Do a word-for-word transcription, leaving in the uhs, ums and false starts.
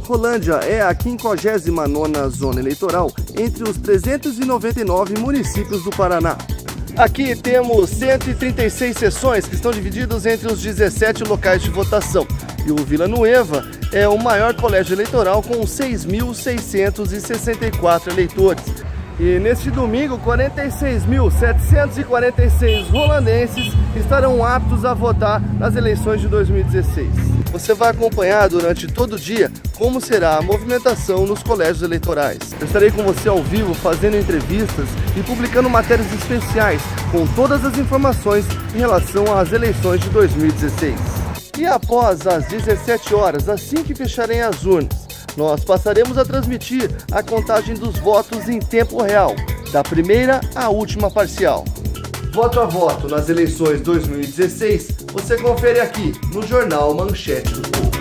Rolândia é a quinquagésima nona zona eleitoral entre os trezentos e noventa e nove municípios do Paraná. Aqui temos cento e trinta e seis sessões que estão divididas entre os dezessete locais de votação. E o Vila Nueva é o maior colégio eleitoral com seis mil seiscentos e sessenta e quatro eleitores. E neste domingo, quarenta e seis mil setecentos e quarenta e seis rolandenses estarão aptos a votar nas eleições de dois mil e dezesseis. Você vai acompanhar durante todo o dia como será a movimentação nos colégios eleitorais. Eu estarei com você ao vivo fazendo entrevistas e publicando matérias especiais com todas as informações em relação às eleições de dois mil e dezesseis. E após as dezessete horas, assim que fecharem as urnas, nós passaremos a transmitir a contagem dos votos em tempo real, da primeira à última parcial. Voto a voto nas eleições dois mil e dezesseis, você confere aqui no Jornal Manchete do Povo.